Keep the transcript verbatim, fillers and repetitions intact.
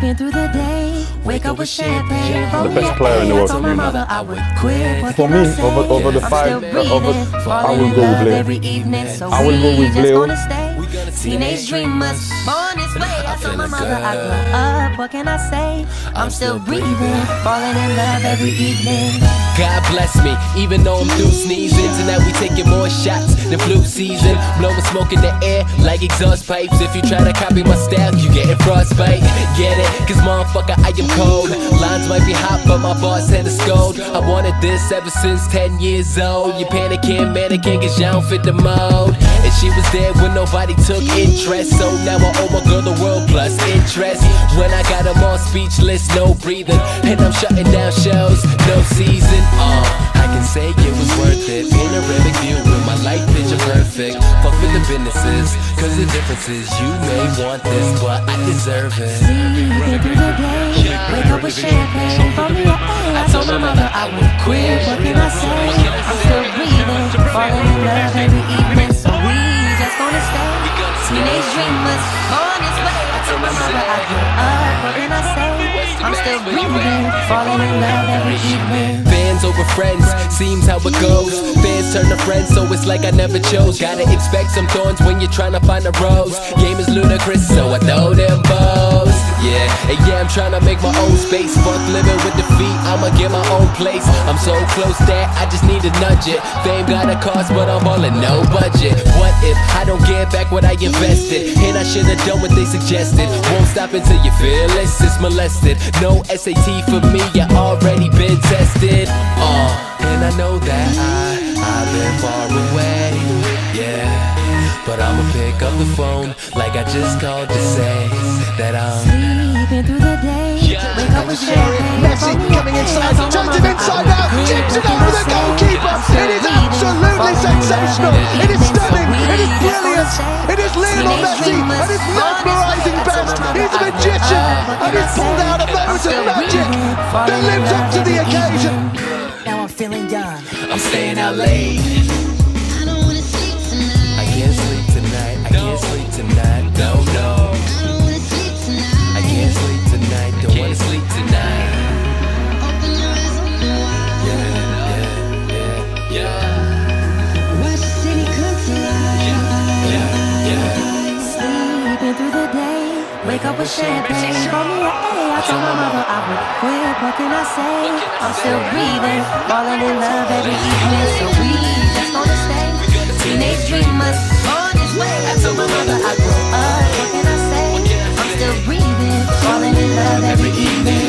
Sleeping through the day, wake up with champagne. The best player in the world for me, man. I would quit. For me, over, over the five, uh, over, I will go with Leo. I will go with Leo. Teenage dreamers, born this way. I told my mother I grew up. What can I say? I'm still breathing, falling in love every evening. God bless me, even though I'm through sneezing. Tonight we taking more shots than flu season. Blowing smoke in the air like exhaust pipes. If you try to copy my style, you getting frostbite. Get it? Cause motherfucker, I am cold. Lines might be hot, but my boss had a scold. I wanted this ever since ten years old. You panicking, mannequin, cause you don't fit the mold. And she was there when nobody took interest. So now I owe my girl the world plus interest. When I got them all speechless, no breathing. And I'm shutting down shows, no season. Uh, I can say it was worth it. Panoramic view with my light picture perfect. Fuck with the businesses, cause the difference is you may want this, but I deserve it. Sleeping through the day, wake up with champagne. For me, I told my mother I would quit. What can I say? I'm still breathing, falling in love every evening. So we just gonna stay. Teenage dreamers, born this way. I told my mother I grew up. What can I say? I'm still breathing, falling in love every evening. Fans over friends, seems how it goes. Fans turn to friends, so it's like I never chose. Gotta expect some thorns when you're trying to find a rose. Game is ludicrous, so I throw them bows. Yeah, and yeah, I'm trying to make my own space. Fuck living with defeat, I'ma get my own place. I'm so close that I just need to nudge it. Fame got a cost, but I'm ballin' no budget. What if I don't get back what I invested? And I should've done what they suggested. Won't stop until you feel it's molested. No S A T for me, I already been tested. Uh, and I know that I, I've been far away, yeah. But I'ma pick up the phone like I just called to say that I'm sleeping through the day, wake up with champagne. Messi coming inside, turns him inside out, tips it over the goalkeeper. It is absolutely sensational, it is stunning, it is brilliant, it is Lionel Messi at his mesmerising best. He's a magician and he's pulled out a moment of magic that lives up to the occasion. Now I'm feeling young, I'm staying out late. I don't wanna sleep tonight. I can't sleep tonight, I can't sleep tonight, no, no. I don't wanna sleep tonight. I can't sleep tonight, don't wanna sleep tonight. Open your eyes, open wide. Yeah, yeah, yeah, yeah. Watch the city come to life. Yeah, yeah. Sleeping through the day, wake up with champagne. For me, I told my mother I would quit. What can I say? I'm still breathing, falling in love every evening. So we just gonna stay. Teenage dreamers, born this way. I told my mother I grew up. What can I say? I'm still breathing, falling in love every evening.